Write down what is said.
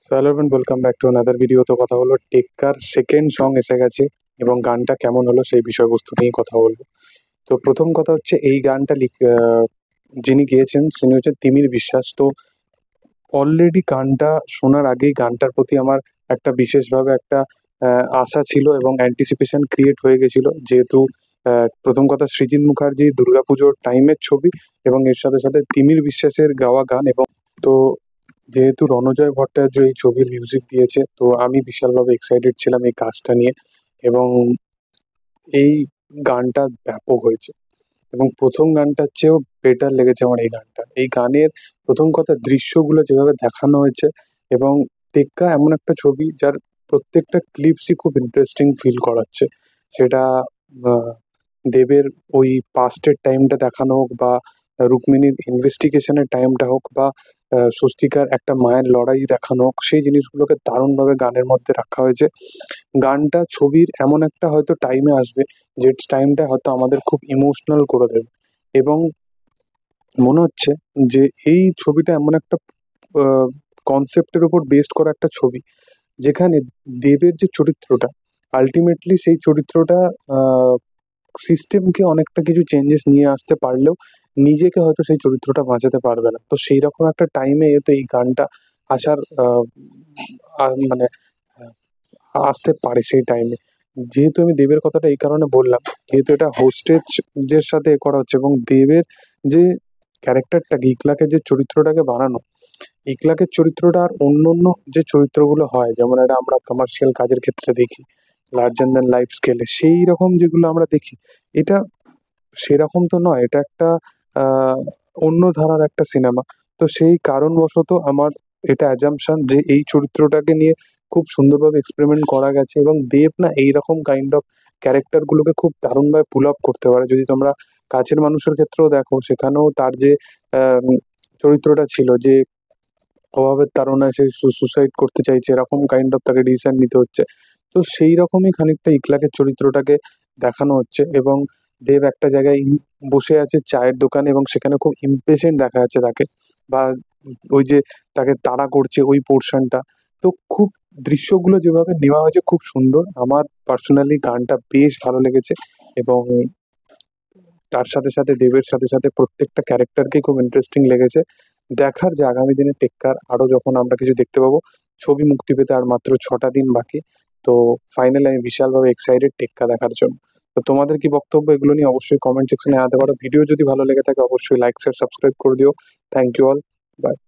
So hello everyone, welcome back to another video. তো কথা হলো টেক্কার সেকেন্ড সং এসে গেছে এবং গানটা কেমন হলো সেই বিষয়বস্তু নিয়ে কথা বলবো। তো প্রথম কথা হচ্ছে এই গানটা যিনি গেয়েছেন তিনি হচ্ছেন তিমির বিশ্বাস। তো অলরেডি গানটা শোনার আগেই গানটার প্রতি আমার একটা বিশেষভাবে একটা আশা ছিল এবং অ্যান্টিসিপেশন ক্রিয়েট হয়ে গেছিল, যেহেতু প্রথম কথা সৃজিত মুখার্জি দুর্গাপুজোর টাইমের ছবি এবং এর সাথে সাথে তিমির বিশ্বাসের গাওয়া গান। এবং তো যেহেতু রণজয় ভট্টাচার্য এই ছবির মিউজিক দিয়েছে, তো আমি বিশালভাবে এক্সাইটেড ছিলাম এই কাজটা নিয়ে। এবং এই গানটা ব্যাপক হয়েছে এবং প্রথম গানটার চেয়েও বেটার লেগেছে আমার এই গানটা। এই গানের প্রথম কথা দৃশ্যগুলো যেভাবে দেখানো হয়েছে, এবং টেক্কা এমন একটা ছবি যার প্রত্যেকটা ক্লিপসই খুব ইন্টারেস্টিং ফিল করাচ্ছে। সেটা আহ, দেবের ওই পাস্টের টাইমটা দেখানো হোক, বা রুক্মিণীর ইনভেস্টিগেশনের টাইমটা হোক, বা স্বস্তিকার একটা মায়ের লড়াই দেখানো হোক, সেই জিনিসগুলোকে দারুণভাবে গানের মধ্যে রাখা হয়েছে। গানটা ছবির এমন একটা হয়তো টাইমে আসবে যে টাইমটা হয়তো আমাদের খুব ইমোশনাল করে দেবে। এবং মনে হচ্ছে যে এই ছবিটা এমন একটা কনসেপ্টের উপর বেসড করা একটা ছবি, যেখানে দেবের যে চরিত্রটা, আলটিমেটলি সেই চরিত্রটা সিস্টেমকে অনেকটা কিছু চেঞ্জেস নিয়ে আসতে পারলেও নিজেকে হয়তো সেই চরিত্রটা বাঁচাতে পারবে না। তো সেই রকম একটা টাইমে তো এই গানটা আসার মানে আহ, আসতে পারে সেই টাইমে। যেহেতু আমি দেবের কথাটা এই কারণে বললাম, যেহেতু এটা হোস্টেজ যে সাথে করা হচ্ছে, এবং দেবের যে ক্যারেক্টারটাকে, ইকলাকের যে চরিত্রটাকে বানানো, ইকলাকের চরিত্রটা আর অন্য অন্য যে চরিত্রগুলো হয়, যেমন এটা আমরা কমার্শিয়াল কাজের ক্ষেত্রে দেখি, লার্জার দ্যান লাইফ স্কেলে সেই রকম যেগুলো আমরা দেখি, এটা সেরকম তো নয়। এটা একটা আহ, অন্য ধারার একটা সিনেমা। তো সেই কারণবশত আমার এটা অ্যাজাম্পশন যে এই চরিত্রটাকে নিয়ে খুব সুন্দরভাবে এক্সপেরিমেন্ট করা গেছে, এবং দেব না এইরকম কাইন্ড অফ ক্যারেক্টার গুলোকে খুব দারুণভাবে পুল আপ করতে পারে। যদি তোমরা কাছের মানুষের ক্ষেত্রেও দেখো, সেখানেও তার যে আহ, চরিত্রটা ছিল, যে অভাবের তাড়নায় সে সুসাইড করতে চাইছে, এরকম কাইন্ড অফ তাকে ডিসিশন নিতে হচ্ছে। তো সেই রকমই খানিকটা ইকলাকের চরিত্রটাকে দেখানো হচ্ছে। এবং দেব একটা জায়গায় বসে আছে চায়ের দোকানে, এবং সেখানে খুব ইমপেশেন্ট দেখা যাচ্ছে তাকে, বা ওই যে তাকে তাড়া করছে ওই পোর্শনটা। তো খুব দৃশ্যগুলো যেভাবে নেওয়া হয়েছে খুব সুন্দর। আমার পার্সোনালি গানটা বেশ ভালো লেগেছে। এবং তার সাথে সাথে দেবের সাথে সাথে প্রত্যেকটা ক্যারেক্টারকেই খুব ইন্টারেস্টিং লেগেছে। দেখার যে আগামী দিনে টেক্কার আরো যখন আমরা কিছু দেখতে পাবো। ছবি মুক্তি পেতে আর মাত্র 6টা দিন বাকি। তো ফাইনালি আমি বিশালভাবে এক্সাইটেড টেক্কা দেখার জন্য। তো তোমাদের কি বক্তব্য এগুলো নিয়ে অবশ্যই কমেন্ট সেকশনে জানাতে পারো। ভিডিও যদি ভালো লেগে থাকে অবশ্যই লাইক শেয়ার সাবস্ক্রাইব করে দিও। Thank you all. বাই।